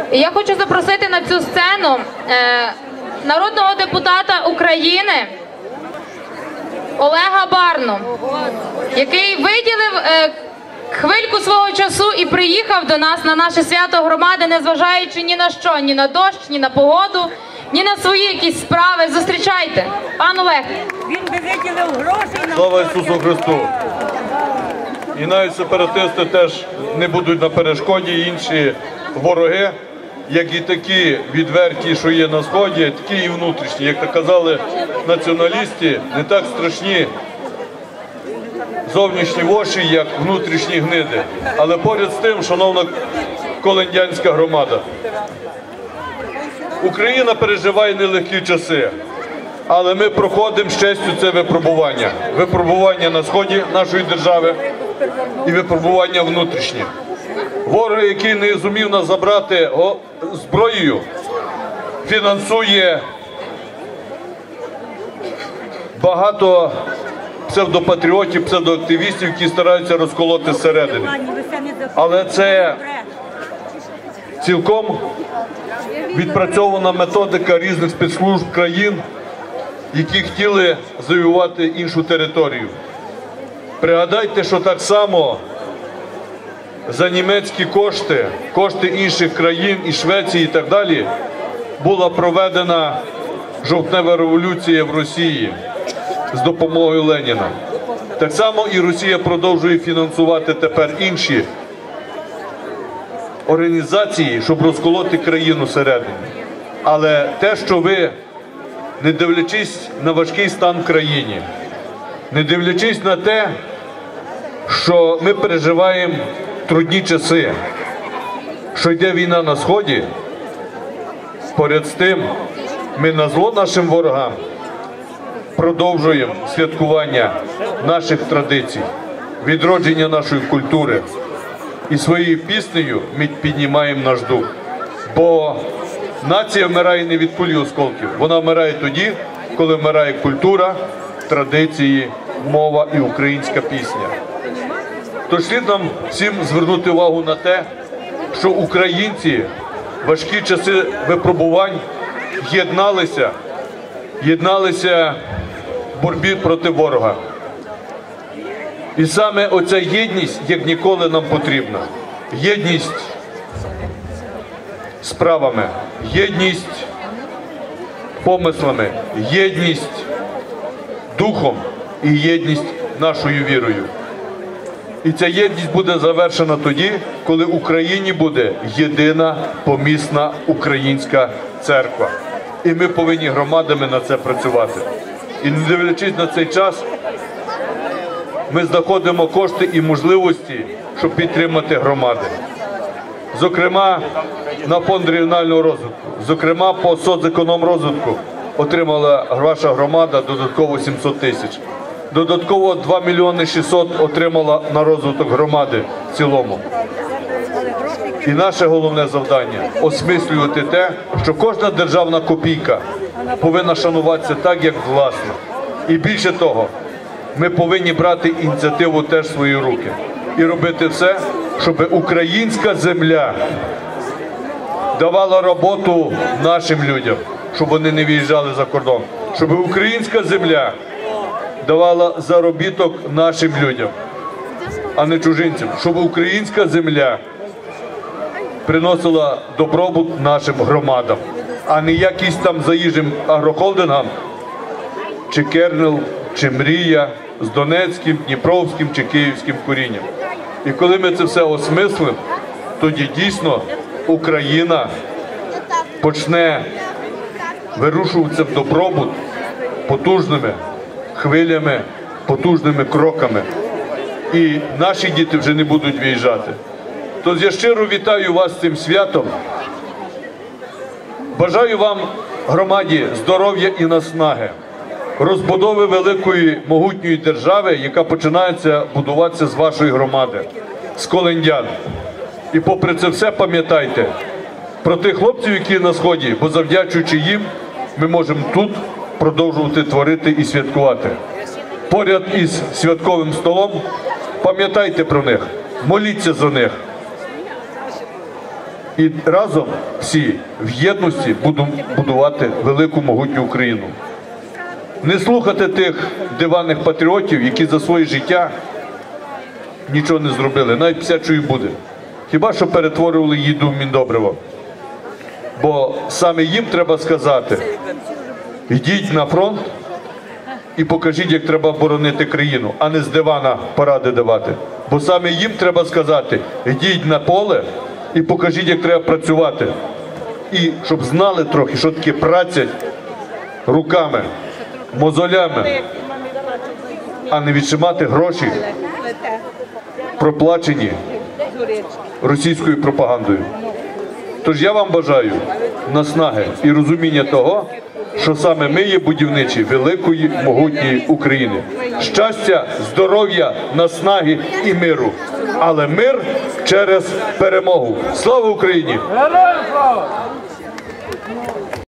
І я хочу запросити на цю сцену народного депутата України Олега Барну, який виділив хвильку свого часу і приїхав до нас на наше свято громади, незважаючи ні на що, ні на дощ, ні на погоду, ні на свої якісь справи. Зустрічайте. Пан Олег. Він би виділив гроші. Слава Ісусу Христу! І навіть сепаратисти теж не будуть на перешкоді, інші вороги, як і такі відверті, що є на Сході, такі і внутрішні. Як то казали націоналісти, не так страшні зовнішні воші, як внутрішні гниди. Але поряд з тим, шановна колендянська громада, Україна переживає нелегкі часи, але ми проходимо з честю це випробування. Випробування на сході нашої держави і випробування внутрішнє. Ворог, який не зумів нас забрати зброєю, фінансує багато псевдопатріотів, псевдоактивістів, які стараються розколоти зсередини. Але це цілком відпрацьована методика різних спецслужб країн, які хотіли завоювати іншу територію. Пригадайте, що так само за німецькі кошти, кошти інших країн, і Швеції і так далі, була проведена жовтнева революція в Росії з допомогою Леніна. Так само і Росія продовжує фінансувати тепер інші організації, щоб розколоти країну всередині. Але те, що ви, не дивлячись на важкий стан в країні, не дивлячись на те, що ми переживаємо трудні часи, що йде війна на Сході, поряд з тим ми на зло нашим ворогам продовжуємо святкування наших традицій, відродження нашої культури. І своєю піснею ми піднімаємо наш дух. Бо нація вмирає не від кулі осколків, вона вмирає тоді, коли вмирає культура, традиції, мова і українська пісня. Тож слід нам всім звернути увагу на те, що українці в важкі часи випробувань єдналися в боротьбі проти ворога. І саме оця єдність, як ніколи, нам потрібна. Єдність справами, єдність помислами, єдність духом і єдність нашою вірою. І ця єдність буде завершена тоді, коли в Україні буде єдина помісна українська церква. І ми повинні громадами на це працювати. І не дивлячись на цей час, ми знаходимо кошти і можливості, щоб підтримати громади. Зокрема, на фонд регіонального розвитку, зокрема по соцекономрозвитку отримала ваша громада додатково 700 тисяч. Додатково 2 мільйони 600 отримала на розвиток громади в цілому. І наше головне завдання – осмислювати те, що кожна державна копійка повинна шануватися так, як власна. І більше того, ми повинні брати ініціативу теж в свої руки і робити все, щоб українська земля давала роботу нашим людям, щоб вони не виїжджали за кордон, щоб українська земля давала заробіток нашим людям, а не чужинцям, щоб українська земля приносила добробут нашим громадам, а не якісь там заїжджим агрохолдингам, чи Кернел, чи Мрія, з донецьким, дніпровським чи київським корінням. І коли ми це все осмислимо, тоді дійсно Україна почне вирушуватися в добробут потужними хвилями, потужними кроками. І наші діти вже не будуть виїжджати. Тож я щиро вітаю вас з цим святом. Бажаю вам, громаді, здоров'я і наснаги, розбудови великої могутньої держави, яка починається будуватися з вашої громади, з колендян. І попри це все пам'ятайте про тих хлопців, які на Сході, бо завдячуючи їм, ми можемо тут продовжувати творити і святкувати. Поряд із святковим столом пам'ятайте про них, моліться за них. І разом всі в єдності будемо будувати велику могутню Україну. Не слухати тих диванних патріотів, які за своє життя нічого не зробили, навіть псячою буде. Хіба що перетворювали їду в міндобриво. Бо саме їм треба сказати: йдіть на фронт і покажіть, як треба боронити країну, а не з дивана поради давати. Бо саме їм треба сказати: йдіть на поле і покажіть, як треба працювати. І щоб знали трохи, що таке праця руками, мозолями, а не відшимати гроші, проплачені російською пропагандою. Тож я вам бажаю наснаги і розуміння того, що саме ми є будівничі великої, могутньої України. Щастя, здоров'я, наснаги і миру. Але мир через перемогу. Слава Україні! Героям слава!